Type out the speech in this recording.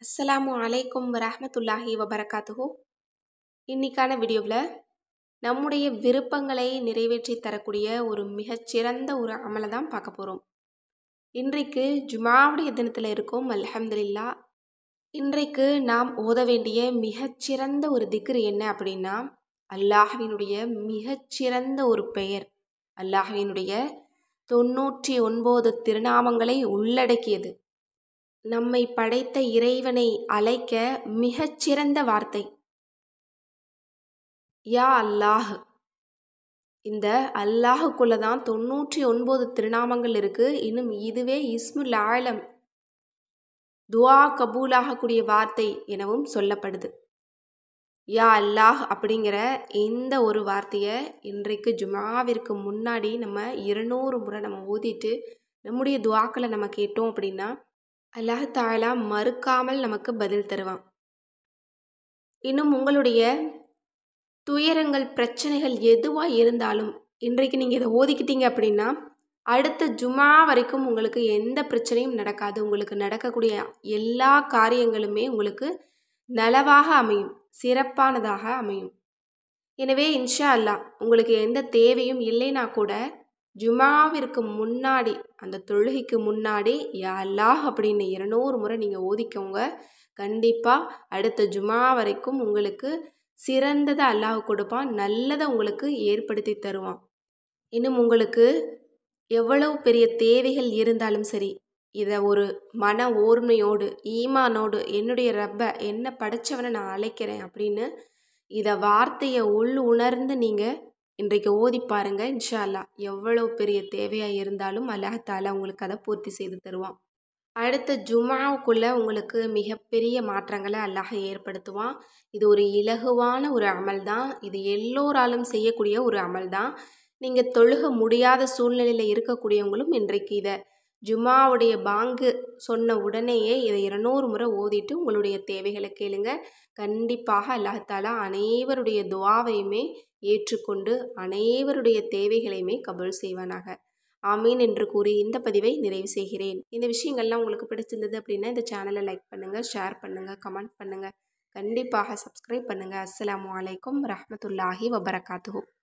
அஸ்ஸலாமு அலைக்கும் வரஹ்மத்துல்லாஹி வபரகாத்துஹு. இன்னைக்கான வீடியோவில் நம்முடைய விருப்பங்களை நிறைவேற்றி தரக்கூடிய ஒரு மிகச்சிறந்த ஒரு அமலை தான் பார்க்க போகிறோம். இன்றைக்கு ஜுமாவுடைய தினத்தில் இருக்கோம். அல்ஹம்துலில்லா. இன்றைக்கு நாம் ஓத வேண்டிய மிகச்சிறந்த ஒரு திக்ர் என்ன அப்படின்னா, அல்லாஹ்வினுடைய மிகச்சிறந்த ஒரு பெயர், அல்லாஹ்வினுடைய 99 திருநாமங்களை உள்ளடக்கியது. நம்மை படைத்த இறைவனை அழைக்க மிகச்சிறந்த வார்த்தை யா அல்லாஹ். இந்த அல்லாஹுக்குள்ள தான் 99 திருநாமங்கள் இருக்கு. இன்னும் இதுவே இஸ்முல் ஆலம், துஆ கபூலாகக்கூடிய வார்த்தை எனவும் சொல்லப்படுது. யா அல்லாஹ் அப்படிங்கிற இந்த ஒரு வார்த்தையை இன்றைக்கு ஜுமாவிற்கு முன்னாடி நம்ம 200 முறை நம்ம ஓதிட்டு நம்முடைய துஆக்களை நம்ம கேட்டோம் அப்படின்னா அல்லாஹ் தஆலா மறுக்காமல் நமக்கு பதில் தருவான். இன்னும் உங்களுடைய துயரங்கள், பிரச்சனைகள் எதுவாக இருந்தாலும் இன்றைக்கு நீங்கள் இதை ஓதிக்கிட்டீங்க அப்படின்னா அடுத்த ஜுமா வரைக்கும் உங்களுக்கு எந்த பிரச்சனையும் நடக்காது. உங்களுக்கு நடக்கக்கூடிய எல்லா காரியங்களுமே உங்களுக்கு நலவாக அமையும், சிறப்பானதாக அமையும். எனவே இன்ஷா அல்லாஹ் உங்களுக்கு எந்த தேவையும் இல்லைனா கூட ஜுமாவிற்கு முன்னாடி, அந்த தொழுகைக்கு முன்னாடி யா அல்லாஹ் அப்படின்னு 200 முறை நீங்கள் ஓதிக்கோங்க. கண்டிப்பாக அடுத்த ஜுமா வரைக்கும் உங்களுக்கு சிறந்ததை அல்லாஹ் கொடுப்பான், நல்லதை உங்களுக்கு ஏற்படுத்தி தருவான். இன்னும் உங்களுக்கு எவ்வளவு பெரிய தேவைகள் இருந்தாலும் சரி, இதை ஒரு மன ஓர்மையோடு ஈமானோடு என்னுடைய ரப்பை, என்ன படைச்சவனை நான் அழைக்கிறேன் அப்படின்னு இதை வார்த்தையை உணர்ந்து நீங்கள் இன்றைக்கு ஓதி பாருங்க. இன்ஷா அல்லாஹ் எவ்வளவு பெரிய தேவையாக இருந்தாலும் அல்லாஹ் தஆலா உங்களுக்கு அதை பூர்த்தி செய்து தருவான். அடுத்த ஜுமாவுக்குள்ளே உங்களுக்கு மிகப்பெரிய மாற்றங்களை அல்லாஹ் ஏற்படுத்துவான். இது ஒரு இலகுவான ஒரு அமல் தான். இது எல்லோராலும் செய்யக்கூடிய ஒரு அமல் தான். நீங்கள் தொழுக முடியாத சூழ்நிலையில் இருக்கக்கூடியவங்களும் இன்றைக்கு இதை ஜுமாவுடைய பாங்கு சொன்ன உடனேயே இதை 200 முறை ஓதிட்டு உங்களுடைய தேவைகளை கேளுங்க. கண்டிப்பாக அல்லாஹ் தஆலா அனைவருடைய துஆவையுமே ஏற்றுக்கொண்டு அனைவருடைய தேவைகளையுமே கபூல் செய்வானாக. ஆமீன் என்று கூறி இந்த பதிவை நிறைவு செய்கிறேன். இந்த விஷயங்கள்லாம் உங்களுக்கு பிடிச்சிருந்தது அப்படின்னா இந்த சேனலை லைக் பண்ணுங்கள், ஷேர் பண்ணுங்கள், கமெண்ட் பண்ணுங்கள், கண்டிப்பாக சப்ஸ்கிரைப் பண்ணுங்கள். அஸ்ஸலாமு அலைக்கும் வரஹ்மத்துல்லாஹி வபரகாத்துஹு.